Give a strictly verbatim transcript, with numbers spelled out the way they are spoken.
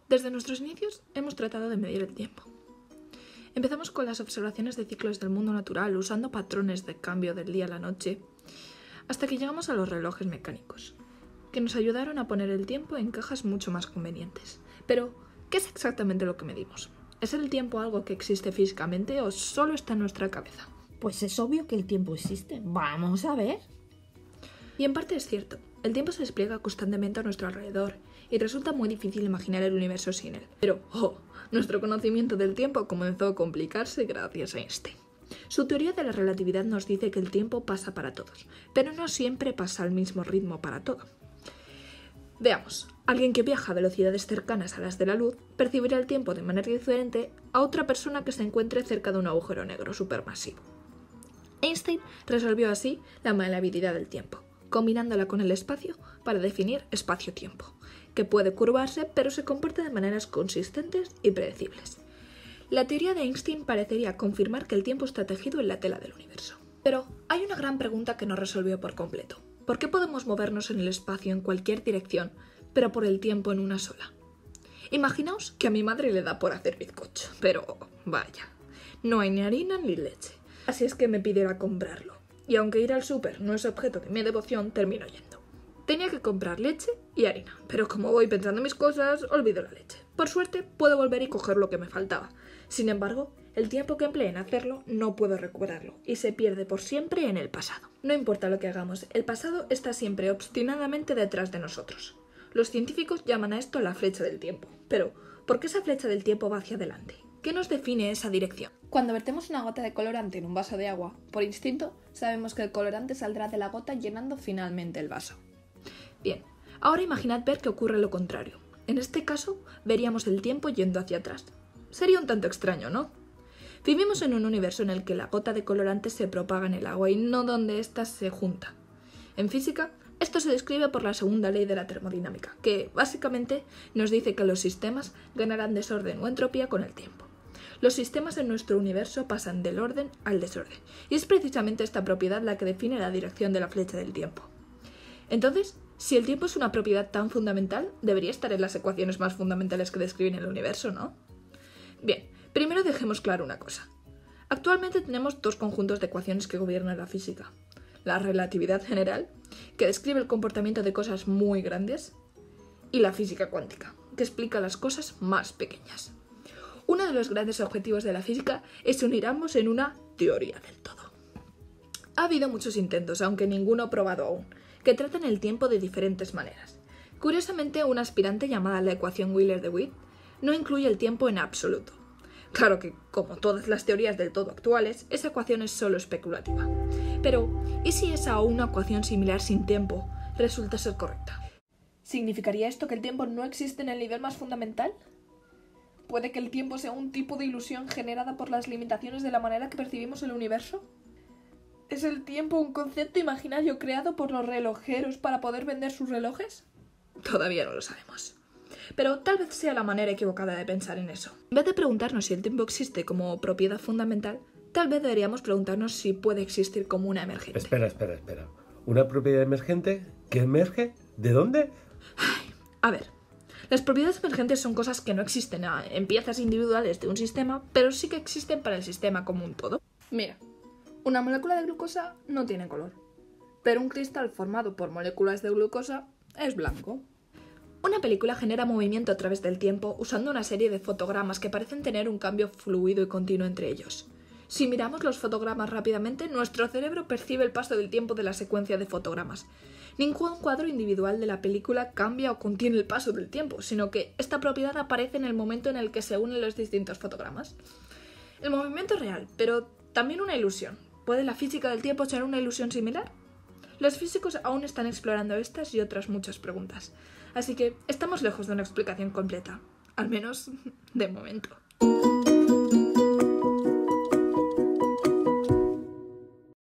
Desde nuestros inicios hemos tratado de medir el tiempo. Empezamos con las observaciones de ciclos del mundo natural, usando patrones de cambio del día a la noche, hasta que llegamos a los relojes mecánicos, que nos ayudaron a poner el tiempo en cajas mucho más convenientes. Pero, ¿qué es exactamente lo que medimos? ¿Es el tiempo algo que existe físicamente o solo está en nuestra cabeza? Pues es obvio que el tiempo existe. Vamos a ver. Y en parte es cierto. El tiempo se despliega constantemente a nuestro alrededor y resulta muy difícil imaginar el universo sin él. Pero, ¡oh!, nuestro conocimiento del tiempo comenzó a complicarse gracias a Einstein. Su teoría de la relatividad nos dice que el tiempo pasa para todos, pero no siempre pasa al mismo ritmo para todo. Veamos, alguien que viaja a velocidades cercanas a las de la luz percibirá el tiempo de manera diferente a otra persona que se encuentre cerca de un agujero negro supermasivo. Einstein resolvió así la malhabilidad del tiempo, combinándola con el espacio para definir espacio-tiempo, que puede curvarse pero se comporta de maneras consistentes y predecibles. La teoría de Einstein parecería confirmar que el tiempo está tejido en la tela del universo. Pero hay una gran pregunta que no resolvió por completo. ¿Por qué podemos movernos en el espacio en cualquier dirección, pero por el tiempo en una sola? Imaginaos que a mi madre le da por hacer bizcocho, pero vaya, no hay ni harina ni leche. Así es que me pidiera comprarlo. Y aunque ir al súper no es objeto de mi devoción, termino yendo. Tenía que comprar leche y harina, pero como voy pensando mis cosas, olvido la leche. Por suerte, puedo volver y coger lo que me faltaba. Sin embargo, el tiempo que empleé en hacerlo no puedo recuperarlo y se pierde por siempre en el pasado. No importa lo que hagamos, el pasado está siempre obstinadamente detrás de nosotros. Los científicos llaman a esto la flecha del tiempo. Pero, ¿por qué esa flecha del tiempo va hacia adelante? ¿Qué nos define esa dirección? Cuando vertemos una gota de colorante en un vaso de agua, por instinto, sabemos que el colorante saldrá de la gota llenando finalmente el vaso. Bien, ahora imaginad ver que ocurre lo contrario. En este caso, veríamos el tiempo yendo hacia atrás. Sería un tanto extraño, ¿no? Vivimos en un universo en el que la gota de colorante se propaga en el agua y no donde ésta se junta. En física, esto se describe por la segunda ley de la termodinámica, que básicamente nos dice que los sistemas ganarán desorden o entropía con el tiempo. Los sistemas en nuestro universo pasan del orden al desorden, y es precisamente esta propiedad la que define la dirección de la flecha del tiempo. Entonces, si el tiempo es una propiedad tan fundamental, debería estar en las ecuaciones más fundamentales que describen el universo, ¿no? Bien, primero dejemos claro una cosa. Actualmente tenemos dos conjuntos de ecuaciones que gobiernan la física. La relatividad general, que describe el comportamiento de cosas muy grandes, y la física cuántica, que explica las cosas más pequeñas. Uno de los grandes objetivos de la física es unir ambos en una teoría del todo. Ha habido muchos intentos, aunque ninguno probado aún, que tratan el tiempo de diferentes maneras. Curiosamente, una aspirante llamada la ecuación Wheeler de Witt no incluye el tiempo en absoluto. Claro que, como todas las teorías del todo actuales, esa ecuación es solo especulativa. Pero, ¿y si esa o una ecuación similar sin tiempo resulta ser correcta? ¿Significaría esto que el tiempo no existe en el nivel más fundamental? ¿Puede que el tiempo sea un tipo de ilusión generada por las limitaciones de la manera que percibimos el universo? ¿Es el tiempo un concepto imaginario creado por los relojeros para poder vender sus relojes? Todavía no lo sabemos. Pero tal vez sea la manera equivocada de pensar en eso. En vez de preguntarnos si el tiempo existe como propiedad fundamental, tal vez deberíamos preguntarnos si puede existir como una emergente. Espera, espera, espera. ¿Una propiedad emergente? ¿Qué emerge? ¿De dónde? Ay, a ver, las propiedades emergentes son cosas que no existen en piezas individuales de un sistema, pero sí que existen para el sistema como un todo. Mira, una molécula de glucosa no tiene color, pero un cristal formado por moléculas de glucosa es blanco. Una película genera movimiento a través del tiempo usando una serie de fotogramas que parecen tener un cambio fluido y continuo entre ellos. Si miramos los fotogramas rápidamente, nuestro cerebro percibe el paso del tiempo de la secuencia de fotogramas. Ningún cuadro individual de la película cambia o contiene el paso del tiempo, sino que esta propiedad aparece en el momento en el que se unen los distintos fotogramas. El movimiento es real, pero también una ilusión. ¿Puede la física del tiempo ser una ilusión similar? Los físicos aún están explorando estas y otras muchas preguntas, así que estamos lejos de una explicación completa, al menos de momento.